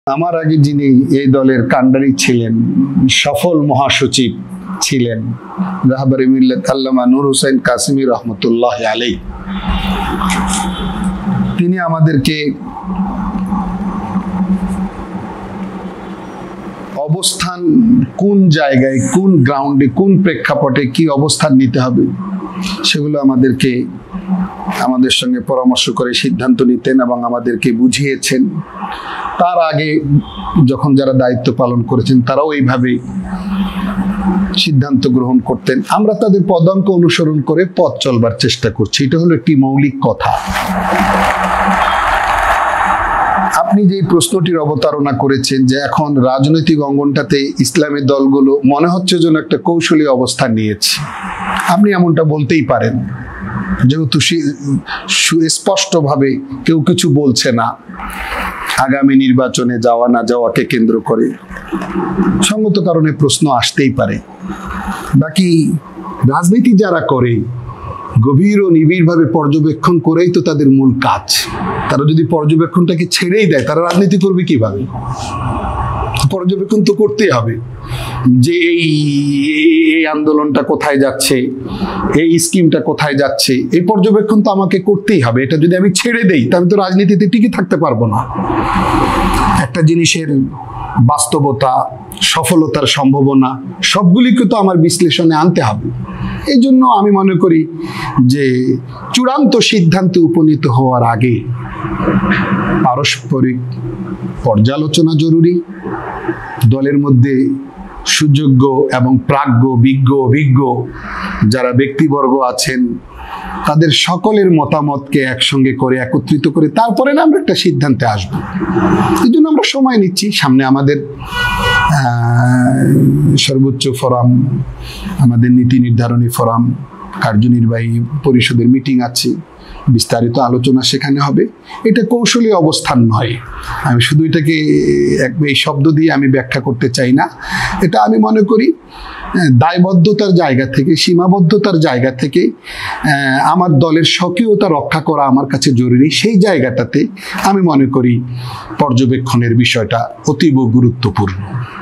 আমার আগে যিনি এই দলের কাণ্ডারি ছিলেন, সফল মহাসচিব ছিলেন, রাহবারে মিল্লাত আল্লামা নূর হোসেন কাসিমি রহমতুল্লাহ আলাইহি, তিনি আমাদেরকে অবস্থান কোন জায়গায়, কোন গ্রাউন্ডে, কোন প্রেক্ষাপটে কি অবস্থান নিতে হবে সেগুলো আমাদের সঙ্গে পরামর্শ করে সিদ্ধান্ত নিতেন এবং আমাদেরকে বুঝিয়েছেন। তার আগে যখন যারা দায়িত্ব পালন করেছেন তারাও এইভাবে সিদ্ধান্ত গ্রহণ করতেন। আমরা তাদের পদাঙ্ক অনুসরণ করে পথ চলবার চেষ্টা করছি, এটা হলো একটি মৌলিক কথা। আপনি যে প্রশ্নটির অবতারণা করেছেন যে এখন রাজনৈতিক অঙ্গনটাতে ইসলামের দলগুলো মনে হচ্ছে যেন একটা কৌশলী অবস্থান নিয়েছে, আপনি এমনটা বলতেই পারেন, যেহেতু সুস্পষ্টভাবে কেউ কিছু বলছে না আগামী নির্বাচনে যাওয়া না যাওয়াকে কেন্দ্র করে, সঙ্গত কারণে প্রশ্ন আসতেই পারে। বাকি রাজনীতি যারা করে গভীর ও নিবিড়ভাবে পর্যবেক্ষণ করেই তো তাদের মূল কাজ। তারা যদি পর্যবেক্ষণটাকে ছেড়েই দেয় তারা রাজনীতি করবে কিভাবে? পর্যবেক্ষণ তো করতেই হবে যে এই আন্দোলনটা কোথায় যাচ্ছে, এই স্কিমটা কোথায় যাচ্ছে, এই পর্যবেক্ষণ তো আমাকে করতেই হবে। এটা যদি আমি ছেড়ে দেই তাহলে তো রাজনীতিতে টিকে থাকতে পারবো না। একটা জিনিসের বাস্তবতা, সফলতার সম্ভাবনা সবগুলিকে তো আমার বিশ্লেষণে আনতে হবে। এই জন্য আমি মনে করি যে চূড়ান্ত সিদ্ধান্তে উপনীত হওয়ার আগে পারস্পরিক পর্যালোচনা জরুরি। দলের মধ্যে সুযোগ্য এবং প্রাজ্ঞ, বিজ্ঞ, অভিজ্ঞ যারা ব্যক্তিবর্গ আছেন তাদের সকলের মতামতকে একসঙ্গে করে একত্রিত করে তারপরে না আমরা একটা সিদ্ধান্তে আসবো। এই জন্য আমরা সময় নিচ্ছি। সামনে আমাদের সর্বোচ্চ ফোরাম, আমাদের নীতি নির্ধারণী ফোরাম, কার্যনির্বাহী পরিষদের মিটিং আছে, বিস্তারিত আলোচনা সেখানে হবে। এটা কৌশলী অবস্থান নয়, আমি শুধু এটাকে এই শব্দ দিয়ে আমি ব্যাখ্যা করতে চাই না। এটা আমি মনে করি দায়বদ্ধতার জায়গা থেকে, সীমাবদ্ধতার জায়গা থেকে আমার দলের স্বকীয়তা রক্ষা করা আমার কাছে জরুরি। সেই জায়গাটাতে আমি মনে করি পর্যবেক্ষণের বিষয়টা অতীব গুরুত্বপূর্ণ।